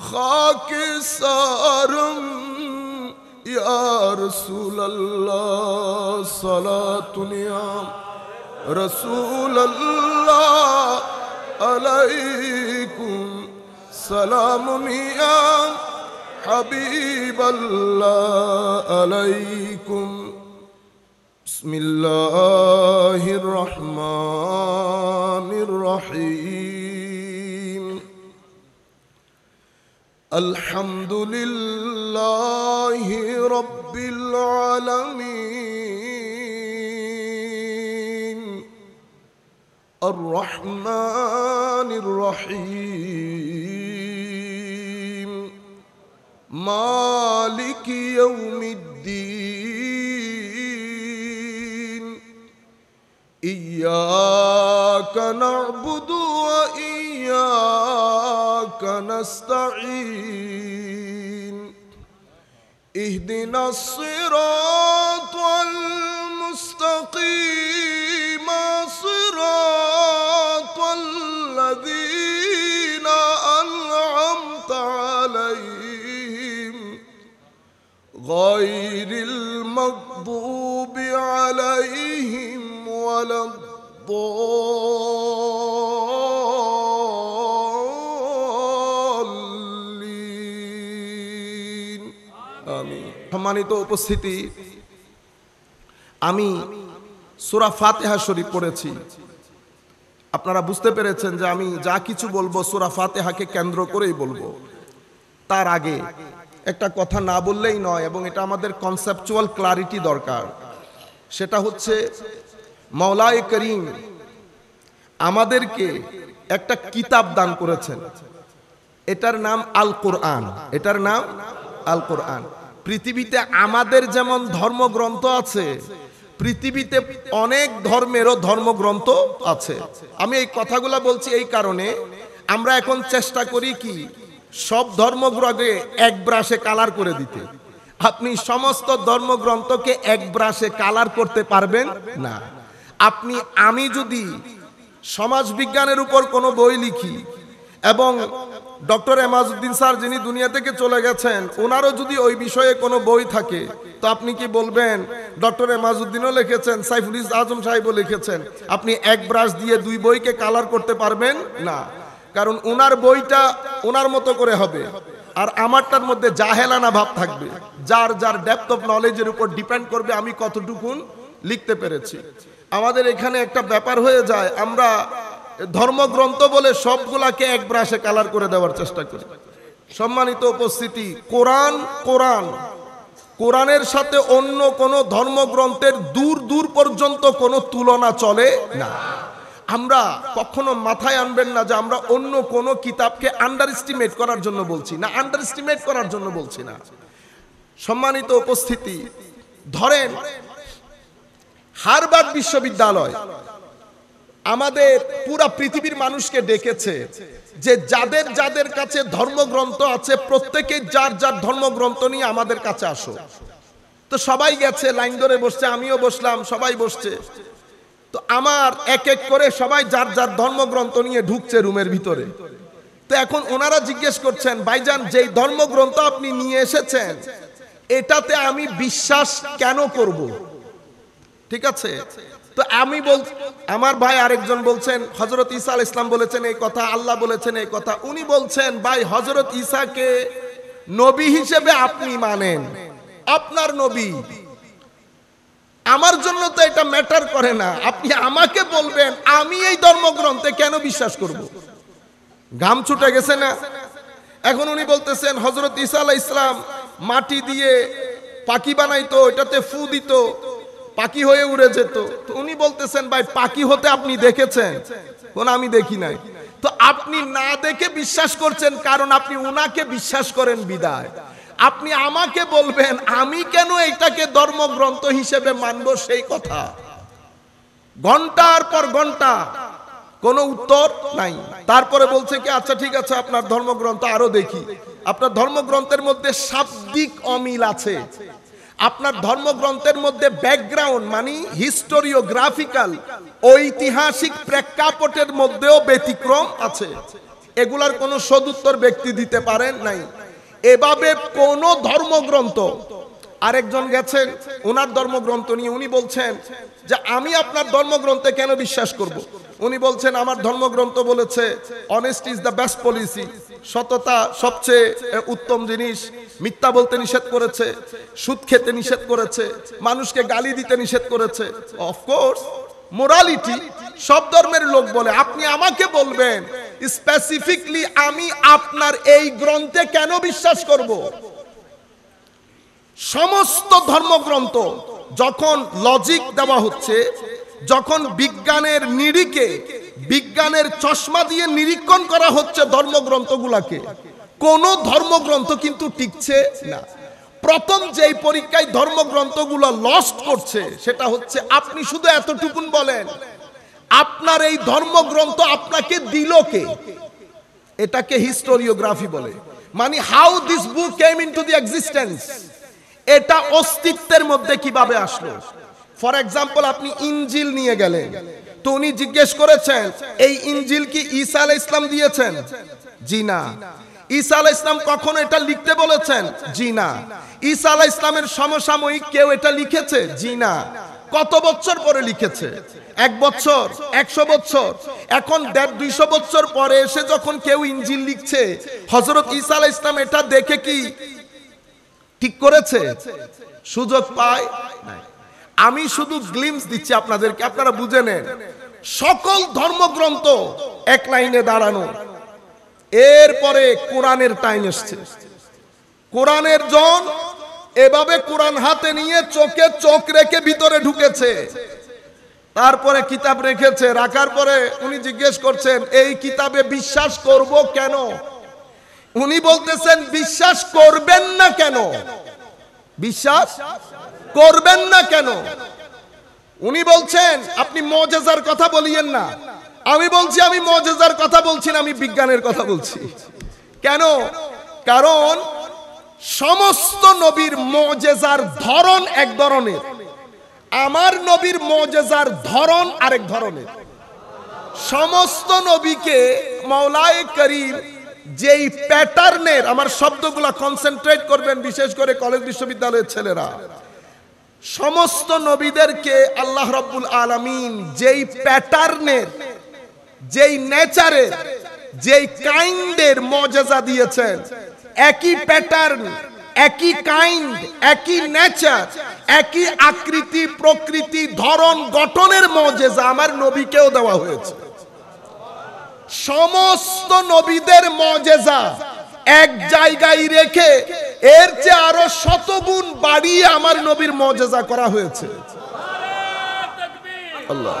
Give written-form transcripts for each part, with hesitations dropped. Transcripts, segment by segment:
खाकिसारम या रसूल अल्लाह सलातुनिया रसूल अल्लाह अलैकुम सलाम मिया हबीब अल्लाह अलैकुम बिस्मिल्लाहिर रहमानिर रहीम अल्हम्दुलिल्लाहि रब्बिल आलमीन अर्रहमानिर रहीम मालिकि यौमिद्दीन इय्याका नअबुदु व इय्याका नस्तईन इहदिनस सिरातल मुस्तकीम सिरातल लज़ीना अनअमता अलैहिम गैरिल मग़दूबि अलैहिम वलद्दल्लीन आमीन। সম্মানিত উপস্থিতি, আমি সূরা ফাতিহা শরীফ পড়েছি। আপনারা বুঝতে পেরেছেন যে আমি যা কিছু বলবো সূরা ফাতিহাকে কেন্দ্র করেই বলবো। তার আগে একটা কথা না বললেই নয়, এবং এটা আমাদের কনসেপচুয়াল ক্লারিটি দরকার। সেটা হচ্ছে মাওলায়ে করিম আমাদেরকে একটা কিতাব দান করেছেন, এটার নাম আল কোরআন। এটার নাম আল কোরআন। পৃথিবীতে আমাদের যেমন ধর্মগ্রন্থ আছে, পৃথিবীতে অনেক ধর্মেরও ধর্মগ্রন্থ আছে। আমি এই কথাগুলো বলছি এই কারণে, আমরা এখন চেষ্টা করি কি সব ধর্মগ্রন্থকে এক ব্রাশে কালার করে দিতে। আপনি সমস্ত ধর্মগ্রন্থকে এক ব্রাশে কালার করতে পারবেন না। আমি যদি সমাজ বিজ্ঞানের উপর কোনো বই লিখি এবং ডক্টর এমাজউদ্দিন স্যার যিনি দুনিয়া থেকে চলে গেছেন ওনারও যদি ওই বিষয়ে কোনো বই থাকে, তো আপনি কি বলবেন ডক্টর এমাজউদ্দিনও লিখেছেন, সাইফুল আজম সাহেবও লিখেছেন, আপনি এক ব্রাশ দিয়ে দুই বইকে কালার করতে পারবেন না। কারণ ওনার বইটা ওনার মতো করে হবে, আর আমারটার মধ্যে জাহেলানা ভাব থাকবে। যার যার ডেপথ অফ নলেজের উপর ডিপেন্ড করবে আমি কতটুকুন লিখতে পেরেছি। আমাদের এখানে একটা ব্যাপার হয়ে যায়, আমরা ধর্মগ্রন্থ বলে সবগুলাকে এক ব্রাশে কালার করে দেওয়ার চেষ্টা করি। সম্মানিত উপস্থিতি, কোরআনের সাথে অন্য কোন ধর্মগ্রন্থের দূর দূর পর্যন্ত কোনো তুলনা চলে না। আমরা কখনো মাথায় আনবেন না যে আমরা অন্য কোন কিতাবকে আন্ডার এস্টিমেট করার জন্য বলছি না, আন্ডার এস্টিমেট করার জন্য বলছি না। সম্মানিত উপস্থিতি, ধরেন হার্ভার্ড বিশ্ববিদ্যালয় আমাদের পুরা পৃথিবীর মানুষকে ডেকেছে যে যাদের যাদের কাছে ধর্মগ্রন্থ আছে প্রত্যেকে যার যার ধর্মগ্রন্থ নিয়ে আমাদের কাছে আসো। তো সবাই গেছে, লাইন ধরে বসছে, আমিও বসলাম, সবাই বসছে। তো আমার এক এক করে সবাই যার যার ধর্মগ্রন্থ নিয়ে ঢুকছে রুমের ভিতরে। তো এখন ওনারা জিজ্ঞেস করছেন, ভাইজান যেই ধর্মগ্রন্থ আপনি নিয়ে এসেছেন এটাতে আমি বিশ্বাস কেন করব? ঠিক আছে, তো আমি আমার ভাই আরেকজন বলছেন হযরত ঈসা আলাইহিস সালাম বলেছেন এই কথা, আল্লাহ বলেছেন এই কথা। উনি বলছেন ভাই হযরত ঈসাকে নবী হিসেবে আপনি মানেন, আপনার নবী, আমার জন্য তো এটা ম্যাটার করে না। আপনি আমাকে বলবেন আমি এই ধর্মগ্রন্থে কেন বিশ্বাস করব? ঘাম ছুটে গেছে না? এখন উনি বলতেছেন হযরত ঈসা আলাইহিস সালাম মাটি দিয়ে পাখি বানাইতো, এটাতে ফু দিত, পাখি হয়ে উড়ে যেত। তো উনি বলতেছেন ভাই পাখি হতে আপনি দেখেছেন? কোন আমি দেখি নাই। তো আপনি না দেখে বিশ্বাস করছেন কারণ আপনি উনাকে বিশ্বাস করেন বিদায়। আপনি আমাকে বলবেন আমি কেন এটাকে ধর্মগ্রন্থ হিসেবে মানব? সেই কথা ঘন্টার পর ঘন্টা কোনো উত্তর নাই। তারপরে বলছে কি আচ্ছা ঠিক আছে আপনার ধর্মগ্রন্থ আরো দেখি। আপনার ধর্মগ্রন্থের মধ্যে শাব্দিক অমিল আছে, আপনার ধর্মগ্রন্থের মধ্যে ব্যাকগ্রাউন্ড মানে হিস্টোরিওগ্রাফিক্যাল ঐতিহাসিক প্রেক্ষাপটের মধ্যেও ব্যতিক্রম আছে। এগুলার কোনো সদুত্তর ব্যক্তি দিতে পারেন নাই। এভাবে কোন ধর্মগ্রন্থ, আরেকজন গেছেন ওনার ধর্মগ্রন্থ নিয়ে, উনি বলছেন যে আমি আপনার ধর্মগ্রন্থে কেন বিশ্বাস করব। উনি বলছেন আমার ধর্মগ্রন্থ বলেছে honesty is the best policy, সততা সবচেয়ে উত্তম জিনিস, মিথ্যা বলতে নিষেধ করেছে, সুদ খেতে নিষেধ করেছে, মানুষকে গালি দিতে নিষেধ করেছে। অফকোর্স মোরালিটি সব ধর্মের লোক বলে, আপনি আমাকে বলবেন স্পেসিফিকলি আমি আপনার এই গ্রন্থে কেন বিশ্বাস করব। সমস্ত ধর্মগ্রন্থ যখন লজিক দেওয়া হচ্ছে, যখন বিজ্ঞানের নিরিখে বিজ্ঞানের চশমা দিয়ে নিরীক্ষণ করা হচ্ছে ধর্মগ্রন্থগুলোকে, কোন ধর্মগ্রন্থ কিন্তু টিকছে না। প্রথম যেই পরীক্ষায় ধর্মগ্রন্থগুলো লস্ট করছে সেটা হচ্ছে আপনি শুধু এতটুকুন বলেন আপনার এই ধর্মগ্রন্থ আপনাকে দিল কে। এটাকে হিস্টোরিওগ্রাফি বলে, মানে how this book came into the existence, এটা অস্তিত্বের মধ্যে কিভাবে আসলো। ফর এক্সাম্পল আপনি ইনজিল নিয়ে গেলেন, তো উনি জিজ্ঞেস করেছেন এই ইনজিল কি ঈসা আলাইহিস সালাম দিয়েছেন? জি না। ঈসা আলাইহিস সালাম কখনো এটা লিখতে বলেছেন? জি না। ঈসা আলাইহিস সালামের সমসাময়িক কেউ এটা লিখেছে? জি না। কত বছর পরে লিখেছে? 1 বছর, 100 বছর। এখন 150-200 বছর পরে এসে যখন কেউ ইনজিল লিখছে, হযরত ঈসা আলাইহিস সালাম এটা দেখে কি ঠিক করেছে? সুযোগ পায় নাই। আমি শুধু গ্লিমস দিচ্ছি আপনাদেরকে, আপনারা বুঝে নেন। সকল ধর্মগ্রন্থ এক লাইনে দাঁড়ানো। এরপরে কোরআনের টাইম এসছে। কোরআনের জন এভাবে কোরআন হাতে নিয়ে চোখে চোখ রেখে ভিতরে ঢুকেছে, তারপরে কিতাব রেখেছে। রাখার পরে উনি জিজ্ঞেস করছেন এই কিতাবে বিশ্বাস করব কেন? উনি বলতেছেন বিশ্বাস করবেন না কেন? বিশ্বাস করবেন না কেন? উনি বলছেন আপনি মুজিজার কথা বলিয়েন না। আমি বলছি আমি মুজিজার কথা বলছি না, আমি বিজ্ঞানের কথা বলছি। কেন? কারণ সমস্ত নবীর মুজিজার ধরন এক ধরনের, আমার নবীর মুজিজার ধরন আরেক ধরনের। সমস্ত নবীকে মাওলায়ে করিম যেই প্যাটার্নের, আমার শব্দগুলা কনসেন্ট্রেট করবেন বিশেষ করে কলেজ বিশ্ববিদ্যালয়ের ছেলেরা, সমস্ত নবীদেরকে আল্লাহ রাব্বুল আলামিন যেই প্যাটার্নের, যেই নেচারের, যেই কাইন্ডের মুজিজা দিয়েছেন, একই প্যাটার্ন, একই কাইন্ড, একই নেচার, একই আকৃতি, প্রকৃতি, ধরন, গঠনের মুজিজা আমার নবীকেও দেওয়া হয়েছে। সমস্ত নবীদের মুজিজা এক জায়গায় রেখে এর চেয়ে আরো 100 গুণ বাড়িয়ে আমার নবীর মুজিজা করা হয়েছে। আল্লাহ।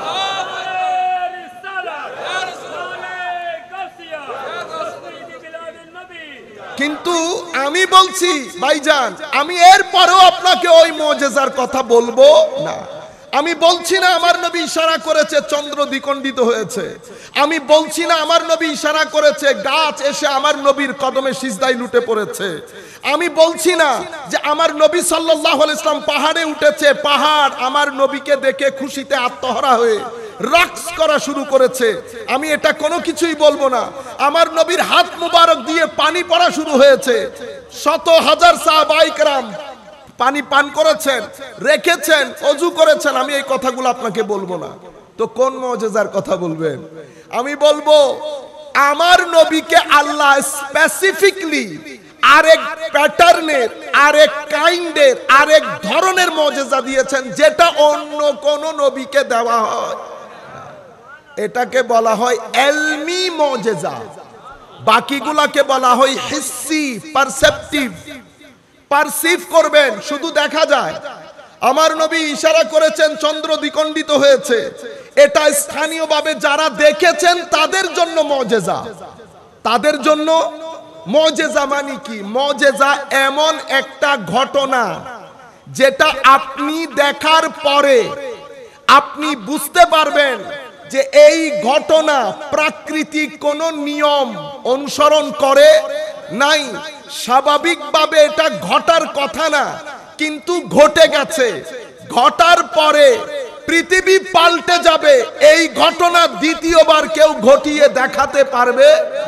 কিন্তু আমি বলছি ভাইজান, আমি এরপরেও আপনাকে ওই মুজিজার কথা বলবো না। আমি বলছি না আমার নবী ইশারা করেছে চন্দ্র দ্বিখণ্ডিত হয়েছে। আমি বলছি না আমার নবী ইশারা করেছে গাছ এসে আমার নবীর কদমে সিজদায় লুটে পড়েছে। আমি বলছি না যে আমার নবী সাল্লাল্লাহু আলাইহি ওয়াসাল্লাম পাহাড়ে উঠেছে, পাহাড় আমার নবীকে দেখে খুশিতে আত্মহারা হয়ে রাক্স করা শুরু করেছে। আমি এটা কোনো কিছুই বলবো না। আমার নবীর হাত মুবারক দিয়ে পানি পড়া শুরু হয়েছে, শত হাজার সাহাবায়ে কেরাম পানি পান করেছেন, রেখেছেন, ওযু করেছেন। আমি এই কথাগুলো আপনাকে বলবো না। তো কোন মুজিজার কথা বলবেন? আমি বলবো আমার নবীকে আল্লাহ স্পেসিফিকলি আরেক প্যাটার্নের, আরেক কাইন্ডের, আরেক ধরনের মুজিজা দিয়েছেন যেটা অন্য কোন নবীকে দেওয়া হয়। এটাকে বলা হয় ইলমি মুজিজা, বাকিগুলাকে বলা হয় হিসি, পারসেপটিভ। পারসিভ করবেন, শুধু দেখা যায়। আমার নবী ইশারা করেছেন চন্দ্র দ্বিখণ্ডিত হয়েছে, এটা স্থানীয়ভাবে যারা দেখেছেন তাদের জন্য মুজিজা। তাদের জন্য মুজিজা মানে কি? মুজিজা এমন একটা ঘটনা যেটা আপনি দেখার পরে আপনি বুঝতে পারবেন যে এই ঘটনা প্রাকৃতিক কোন নিয়ম অনুসরণ করে নাই, স্বাভাবিকভাবে এটা ঘটার কথা না, কিন্তু ঘটে গেছে। ঘটার পরে পৃথিবী পাল্টে যাবে, এই ঘটনা দ্বিতীয়বার কেউ ঘটিয়ে দেখাতে পারবে না।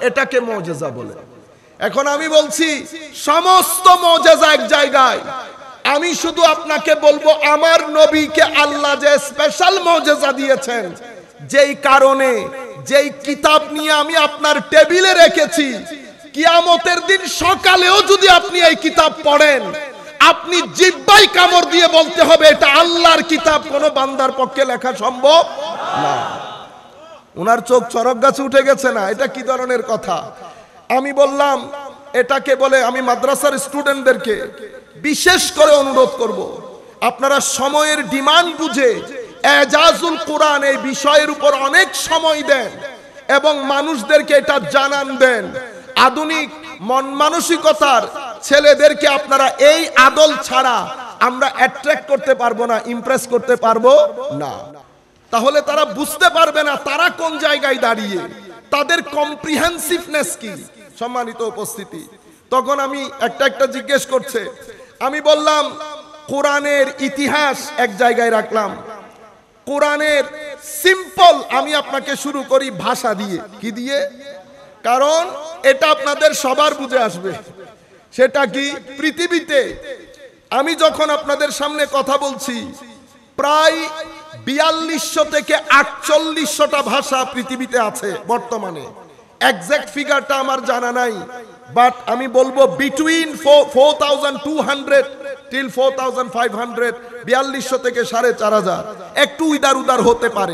এটাকে মুজিজা বলে। এখন আমি বলছি সমস্ত মুজিজা এক জায়গায়, আমি শুধু আপনাকে বলবো আমার নবীকে আল্লাহ যে স্পেশাল মুজিজা দিয়েছেন, যেই কারণে যেই কিতাব নিয়ে আমি আপনার টেবিলে রেখেছি, কিয়ামতের দিন সকালেও যদি আপনি এই কিতাব পড়েন, আপনি জিহ্বায় কামড় দিয়ে বলতে হবে এটা আল্লাহর কিতাব, কোন বান্দার পক্ষে লেখা সম্ভব না। ওনার চোখ চরক গাছে উঠে গেছে না? এটা কি ধরনের কথা? আমি বললাম এটাকে বলে, আমি মাদ্রাসার স্টুডেন্টদেরকে বিশেষ করে অনুরোধ করব, আপনারা সময়ের ডিমান্ড বুঝে এজাজুল কোরআন এই বিষয়ের উপর অনেক সময় দেন এবং মানুষদেরকে এটা জানান দেন। আধুনিক মন মানসিকতার ছেলেদেরকে আপনারা এই আদল ছাড়া আমরা অ্যাট্রাক্ট করতে পারবো না, ইমপ্রেস করতে পারবো না। তাহলে তারা বুঝতে পারবে না তারা কোন জায়গায় দাঁড়িয়ে, তাদের কম্প্রিহেন্সিভনেস কি। সম্মানিত উপস্থিতি, তখন আমি একটা জিজ্ঞেস করছে, আমি বললাম কোরআনের ইতিহাস এক জায়গায় রাখলাম, কোরআনের সিম্পল আমি আপনাকে শুরু করি ভাষা দিয়ে। কি দিয়ে? কারণ এটা আপনাদের সবার বুঝে আসবে। সেটা কি? পৃথিবীতে আমি যখন আপনাদের সামনে কথা বলছি, প্রায় 4200 থেকে 4800টা ভাষা পৃথিবীতে আছে বর্তমানে। এক্সাক্ট ফিগারটা আমার জানা নাই, বাট আমি বলবো বিটুইন 4200 টিল 4500, 4200 থেকে 4500, একটু ইদার উদার হতে পারে।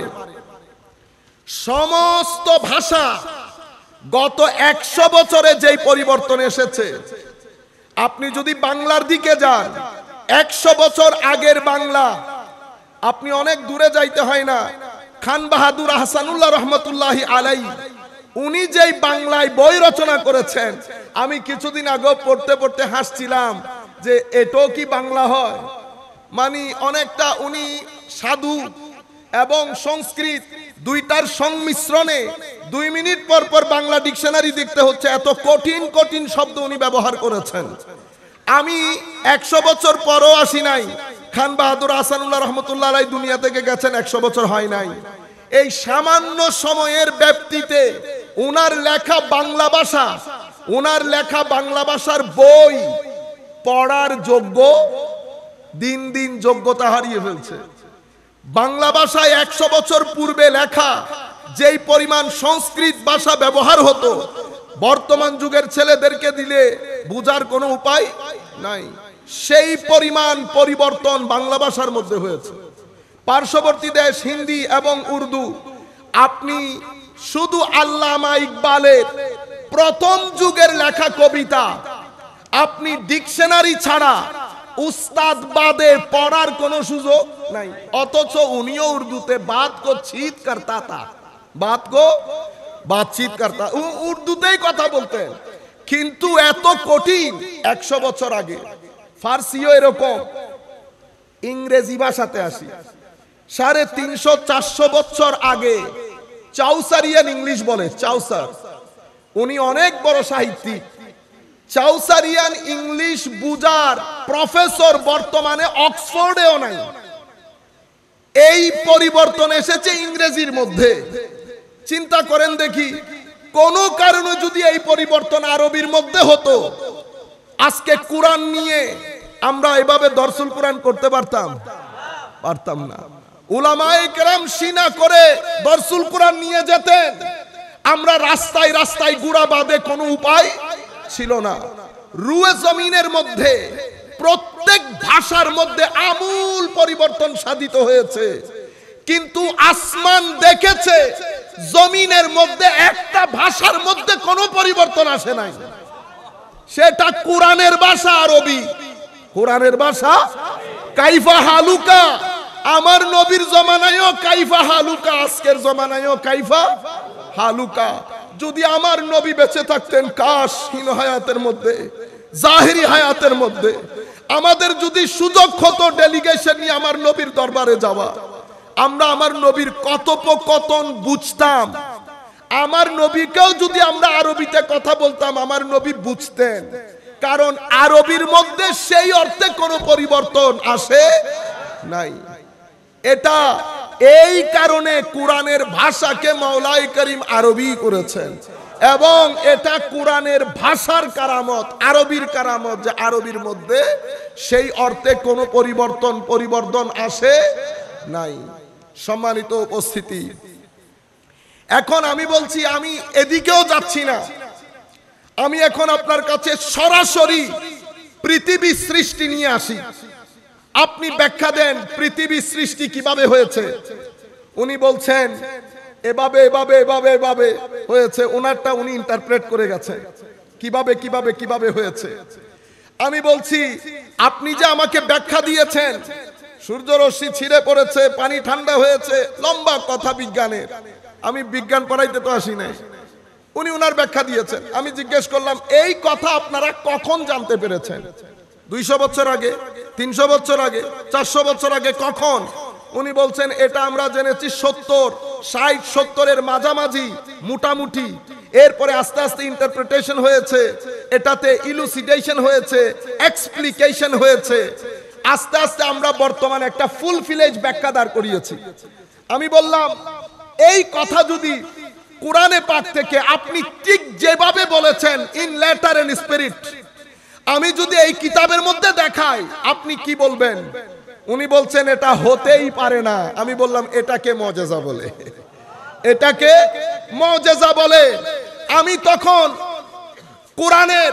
সমস্ত ভাষা গত 100 বছরে যেই পরিবর্তন এসেছে, আপনি যদি বাংলার দিকে যান, 100 বছর আগের বাংলা, আপনি অনেক দূরে যাইতে হয় না, খান বাহাদুর আহসানুল্লাহ রহমতুল্লাহি আলাইহি উনি যেই বাংলায় বই রচনা করেছেন, আমি কিছুদিন আগে পড়তে পড়তে হাসছিলাম যে এটাও কি বাংলা হয়? মানে অনেকটা উনি সাধু এবং সংস্কৃত দুইটার সংমিশ্রণে 2 মিনিট পর পর বাংলা ডিকশনারি দেখতে হচ্ছে, এত কঠিন কঠিন শব্দ উনি ব্যবহার করেছেন। আমি 100 বছর পরও আসি নাই, খান বাহাদুর আহসানুল্লাহ রহমতুল্লাহ আলাইহি দুনিয়া থেকে গেছেন 100 বছর হয় নাই। এই সামান্য সময়ের ব্যাপ্তিতে উনার লেখা বাংলা ভাষা, উনার লেখা বাংলা ভাষার বই পড়ার যোগ্য দিন দিন যোগ্যতা হারিয়ে ফেলছে। বাংলা ভাষায় 100 বছর পূর্বে লেখা যেই পরিমাণ সংস্কৃত ভাষা ব্যবহার হতো, বর্তমান যুগের ছেলেদেরকে দিলে বুঝার কোনো উপায় নাই। সেই পরিমাণ পরিবর্তন বাংলা ভাষার মধ্যে হয়েছে। পার্শ্ববর্তী দেশ হিন্দি এবং উর্দু, আপনি শুধু আল্লামা ইকবালের প্রথম যুগের লেখা কবিতা আপনি ডিকশনারি ছাড়া উস্তাদ বাদে পড়ার কোনো সুযোগ নাই। অথচ উনিও উর্দুতে বাত কো চিত করতা তা, বাত কো বাতচিত করতা, উর্দুতেই কথা বলতেন। কিন্তু এত কঠিন 100 বছর আগে। ফার্সিও এরকম। ইংরেজি ভাষাতে আসি, 350-400 বছর আগে চাউসারিয়ান ইংলিশ বলে, চাউসার, উনি অনেক বড় সাহিত্যিক। চাউসারিয়ান ইংলিশ বুঝার প্রফেসর বর্তমানে অক্সফোর্ডেও নাই। এই পরিবর্তন এসেছে ইংরেজির মধ্যে। চিন্তা করেন দেখি, কোন কারণে যদি এই পরিবর্তন আরবির মধ্যে হতো, আজকে কোরআন নিয়ে আমরা এভাবে দর্শন কোরআন করতে পারতাম? পারতাম না। উলামায়ে কেরাম সিনা করে দর্শন কোরআন নিয়ে যেতেন, আমরা রাস্তায় রাস্তায় গুড়া বাঁধে, কোনো উপায় ছিল না। রুয়ে জমিনের মধ্যে প্রত্যেক ভাষার মধ্যে আমূল পরিবর্তন সাধিত হয়েছে, কিন্তু আসমান দেখেছে জমিনের মধ্যে একটা ভাষার মধ্যে কোনো পরিবর্তন আসে নাই। সেটা কোরআনের ভাষা আরবি, কোরআনের ভাষা। কাইফা হালুকা, আমার নবীর জমানায়ও কাইফা হালুকা, আজকের জমানায়ও কাইফা হালুকা। যদি আমার নবী বেঁচে থাকতেন, কাশ হীন হায়াতের মধ্যে, জাহিরি হায়াতের মধ্যে আমাদের যদি সুযোগ হতো ডেলিগেশন নিয়ে আমার নবীর দরবারে যাওয়া, আমরা আমার নবীর কথোপকথন বুঝতাম। আমার নবীকেও যদি আমরা আরবিতে কথা বলতাম, আমার নবী বুঝতেন। কারণ আরবির মধ্যে সেই অর্থে কোনো পরিবর্তন আসে নাই। এটা এই কারণে কোরআনের ভাষাকে মাওলাই করিম আরবি করেছেন। এবং এটা কোরআনের ভাষার কারামত, আরবির কারামত, যে আরবির মধ্যে সেই অর্থে কোনো পরিবর্তন আসে নাই। সম্মানিত উপস্থিতি, এখন আমি বলছি, আমি এদিকেও যাচ্ছি না, আমি এখন আপনার কাছে সরাসরি পৃথিবী সৃষ্টি নিয়ে আসি। আপনি ব্যাখ্যা দেন পৃথিবীর সৃষ্টি কিভাবে হয়েছে। উনি বলছেন এভাবে এভাবে এভাবে এভাবে হয়েছে, ওনারটা উনি ইন্টারপ্রেট করে গেছেন কিভাবে কিভাবে কিভাবে হয়েছে। আমি বলছি আপনি যে আমাকে ব্যাখ্যা দিয়েছেন সূর্য রশ্মি ছিঁড়ে পড়েছে, পানি ঠান্ডা হয়েছে, লম্বা কথা বিজ্ঞানের, আমি বিজ্ঞান পড়াইতে তো আসি নাই, উনি ওনার ব্যাখ্যা দিয়েছেন। আমি জিজ্ঞেস করলাম এই কথা আপনারা কখন জানতে পেরেছেন? 200 বছর আগে, 300 বছর আগে, 400 বছর আগে, কখন? উনি বলছেন এটা আমরা জেনেছি 70, 60, 70-এর মাঝামাঝি মোটামুটি। এরপরে আস্তে আস্তে ইন্টারপ্রিটেশন হয়েছে, এটাতে ইলুসিডেশন হয়েছে, এক্সপ্লিকেশন হয়েছে, আস্তে আস্তে আমরা বর্তমানে একটা ফুল ফিলেজ ব্যাখ্যা দাঁড় করিয়েছি। আমি বললাম এই কথা যদি কোরআনে পাক থেকে আপনি ঠিক যেভাবে বলেছেন ইন লেটার এন্ড স্পিরিট, আমি যদি এই কিতাবের মধ্যে দেখাই আপনি কি বলবেন? উনি বলছেন এটা হতেই পারে না। আমি বললাম এটাকে মুজিজা বলে, এটাকে মুজিজা বলে। আমি তখন কোরআনের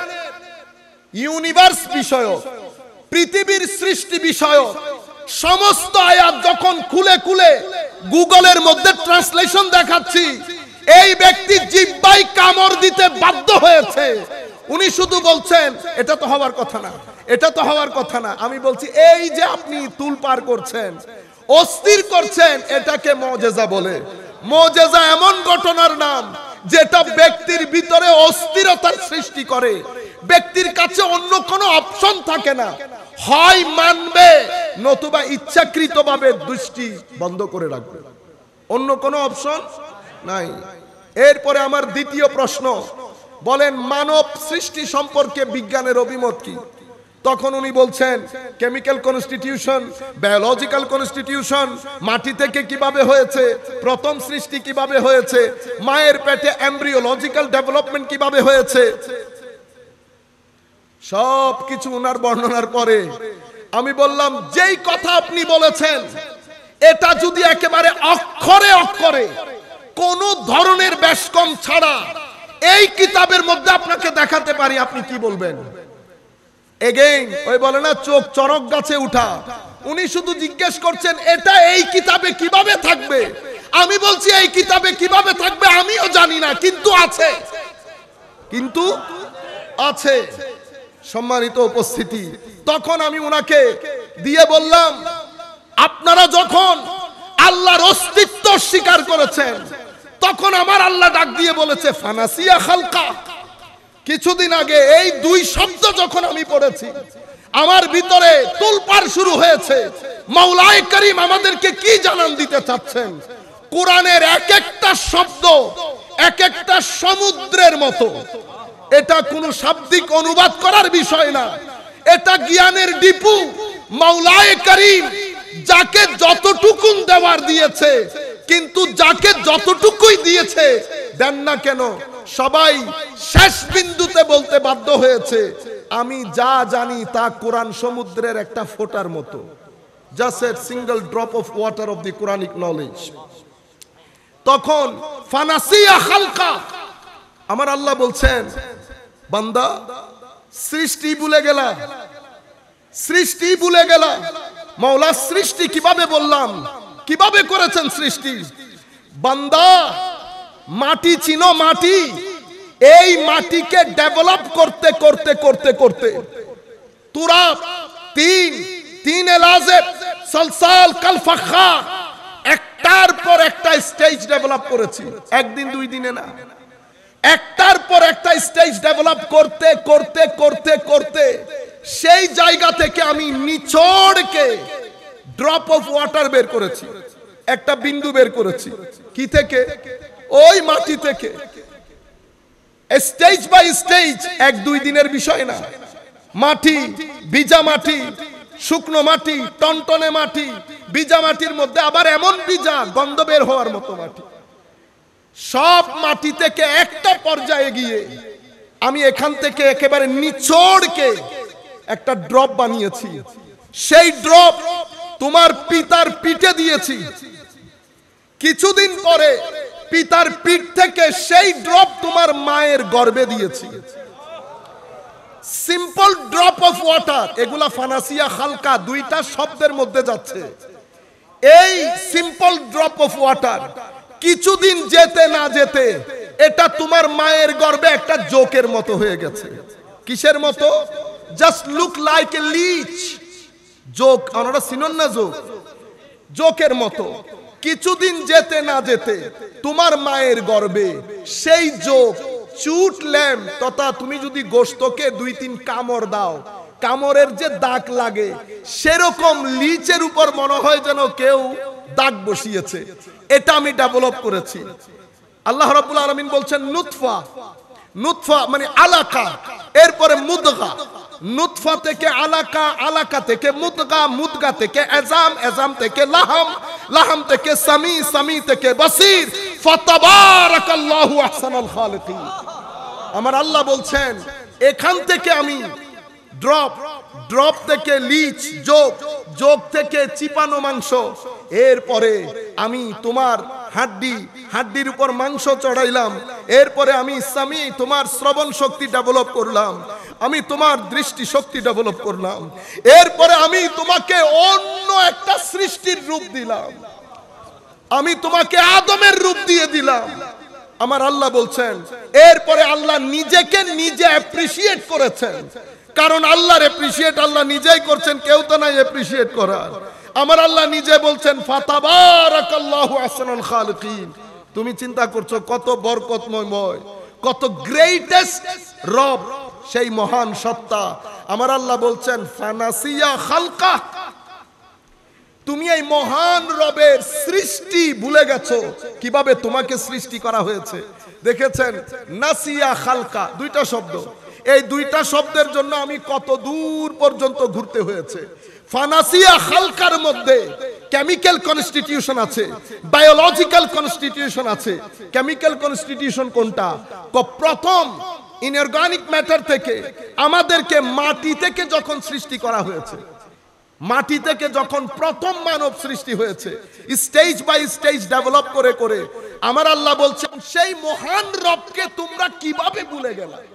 ইউনিভার্স বিষয়ক, পৃথিবীর সৃষ্টি বিষয়ক সমস্ত আয়াত যখন খুলে খুলে গুগলের মধ্যে ট্রান্সলেশন দেখাচ্ছি, এই ব্যক্তি জিহ্বায় কামড় দিতে বাধ্য হয়েছে। উনি শুধু বলছেন এটা তো হওয়ার কথা না, এটা তো হওয়ার কথা না। আমি বলছি এই যে আপনি তুলপার করছেন, অস্থির করছেন, এটাকে মুজিজা বলে। মুজিজা এমন ঘটনার নাম যেটা ব্যক্তির ভিতরে অস্থিরতার সৃষ্টি করে, ব্যক্তির কাছে অন্য কোনো অপশন থাকে না, হয় মানবে নতুবা ইচ্ছাকৃতভাবে দৃষ্টি বন্ধ করে রাখবে, অন্য কোনো অপশন নাই। এরপরে আমার দ্বিতীয় প্রশ্ন, বলেন মানব সৃষ্টি সম্পর্কে বিজ্ঞানের অভিমত কি? তখন উনি বলছেন কেমিক্যাল কনস্টিটিউশন, বায়োলজিক্যাল কনস্টিটিউশন, মাটি থেকে কিভাবে হয়েছে, প্রথম সৃষ্টি কিভাবে হয়েছে, মায়ের পেটে এমব্রিওলজিক্যাল ডেভেলপমেন্ট কিভাবে হয়েছে, সব কিছু ওনার বর্ণনার পরে আমি বললাম যেই কথা আপনি বলেছেন এটা যদি একেবারে অক্ষরে অক্ষরে কোন ধরনের ব্যাসকম ছাড়া এই কিতাবের মধ্যে আপনাকে দেখাতে পারি, আপনি কি বলবেন? এগেইন ওই বলে না চোখ চরক গাছে উঠা, উনি শুধু জিজ্ঞেস করছেন এটা এই কিতাবে কিভাবে থাকবে। আমি বলছি এই কিতাবে কিভাবে থাকবে আমিও জানি না, কিন্তু আছে, কিন্তু আছে। সম্মানিত উপস্থিতি, তখন আমি উনাকে দিয়ে বললাম আপনারা যখন আল্লাহর অস্তিত্ব স্বীকার করেছেন তখন আমার আল্লাহ ডাক দিয়ে বলেছে ফানাসিয়া খালকা। কিছুদিন আগে এই দুই শব্দ যখন আমি পড়েছি আমার ভিতরে তোলপাড় শুরু হয়েছে। মাওলায়ে করিম আমাদেরকে কি জানান দিতে চাচ্ছেন? কোরআনের এক একটা শব্দ এক একটা সমুদ্রের মতো, এটা কোনো শাব্দিক অনুবাদ করার বিষয় না, এটা জ্ঞানের ডিপু। মাওলায়ে করিম যাকে যতটুকুন দেওয়ার দিয়েছে, কিন্তু যাকে যতটুকুই দিয়েছে দেন না কেন সবাই শেষ বিন্দুতে বলতে বাধ্য হয়েছে আমি যা জানি তা কোরআন সমুদ্রের একটা ফোঁটার মতো, just a single drop of water of the Quranic knowledge. তখন ফানাসিয়া খালকা, আমার আল্লাহ বলছেন বান্দা সৃষ্টি ভুলে গেলা, সৃষ্টি ভুলে গেলা। মাওলা সৃষ্টি কিভাবে বললাম, কিভাবে করেছেন সৃষ্টি? বান্দা মাটি চিনো, মাটি, এই মাটিকে ডেভেলপ করতে করতে করতে করতে তুরাব, তিন এলাজেব, সলসাল, কাল ফাখার, একটার পর একটা স্টেজ ডেভেলপ করেছি, একদিন দুই দিনে না, একটার পর একটা স্টেজ ডেভেলপ করতে করতে করতে করতে সেই জায়গা থেকে আমি নিচড়কে ড্রপ অফ ওয়াটার বের করেছি, একটা বিন্দু বের করেছি। কি থেকে? ওই মাটি থেকে। স্টেজ বাই স্টেজ, এক দুই দিনের বিষয় না। মাটি, ভিজা মাটি, শুকনো মাটি, টনটনে মাটি, ভিজা মাটির মধ্যে আবার এমন ভিজা গন্ধ বের হওয়ার মতো মাটি, সব মাটি থেকে একটা পর্যায়ে গিয়ে আমি এখান থেকে একেবারে নিচড়কে একটা ড্রপ বানিয়েছি। সেই ড্রপ তোমার পিতার পিঠে দিয়েছি। কিছুদিন পরে পিতার পিঠ থেকে সেই ড্রপ তোমার মায়ের গর্ভে দিয়েছি। সিম্পল ড্রপ অফ ওয়াটার, এগুলা ফানাসিয়া হালকা দুইটা শব্দের মধ্যে যাচ্ছে। এই সিম্পল ড্রপ অফ ওয়াটার কিছুদিন যেতে না যেতে এটা তোমার মায়ের গর্ভে একটা জোকের মতো হয়ে গেছে। কিসের মতো? Just look like a leech. জোক, আমরা চিনন না জোক? জোকের মতো। কিছুদিন যেতে না যেতে তোমার মায়ের গর্ভে সেই জোক চুটলেম তথা তুমি যদি গোশতকে 2-3 কামড় দাও, কামড়ের যে দাগ লাগে সেরকম লিচের উপর মনে হয় যেন কেউ দাগ বসিয়েছে। এটা আমি ডেভেলপ করেছি। আল্লাহ রাব্বুল আলামিন বলছেন নুতফা, নুতফা মানে আলাকা, এরপরে মুদগা, নুতফা থেকে আলাকা, আলাকা থেকে মুদগা, মুদগা থেকে এজাম, এজাম থেকে লাহাম, লাহাম থেকে সামি, সামি থেকে বসির। ফাতাবারাকাল্লাহু আহসানুল খালিকিন। আমার আল্লাহ বলছেন এখান থেকে আমি ড্রপ, ড্রপ থেকে লিচ, যোগ, যোগ থেকে চিপানো মাংস, এরপরে আমি তোমার হাড্ডি, হাড্ডির উপর মাংস চড়াইলাম, এরপরে আমি সামি তোমার শ্রবণ শক্তি ডেভেলপ করলাম, আমি তোমার দৃষ্টি শক্তি ডেভেলপ করলাম, এরপরে আমি তোমাকে অন্য একটা সৃষ্টির রূপ দিলাম, আমি তোমাকে আদমের রূপ দিয়ে দিলাম। আমার আল্লাহ বলছেন এরপরে আল্লাহ নিজেকে নিজে অ্যাপ্রিশিয়েট করেছেন। কারণ আল্লাহর অ্যাপ্রিশিয়েট আল্লাহ নিজেই করছেন, কেউ তো নাই অ্যাপ্রিশিয়েট করার। আমার আল্লাহ নিজে বলছেন ফাতাবারাকাল্লাহু আহসানুল খালিকিন। তুমি চিন্তা করছো কত বরকতময়, কত গ্রেটেস্ট রব, সেই মহান সত্তা। আমার আল্লাহ বলছেন ফানাসিয়া খালকা, তুমি এই মহান রবের সৃষ্টি ভুলে গেছো। কিভাবে তোমাকে সৃষ্টি করা হয়েছে দেখেছেন? নাসিয়া খালকা, দুইটা শব্দ। এই দুইটা শব্দের জন্য আমি কত দূর পর্যন্ত ঘুরতে হয়েছে। ফানাসিয়া খালকার মধ্যে কেমিক্যাল কনস্টিটিউশন আছে, বায়োলজিক্যাল কনস্টিটিউশন আছে। কেমিক্যাল কনস্টিটিউশন কোনটা? প্রথম ইনঅর্গানিক ম্যাটার থেকে আমাদেরকে মাটি থেকে যখন সৃষ্টি করা হয়েছে, মাটি থেকে যখন প্রথম মানব সৃষ্টি হয়েছে, স্টেজ বাই স্টেজ ডেভেলপ করে করে আমার আল্লাহ বলছেন সেই মহান রবকে তোমরা কিভাবে ভুলে গেলে।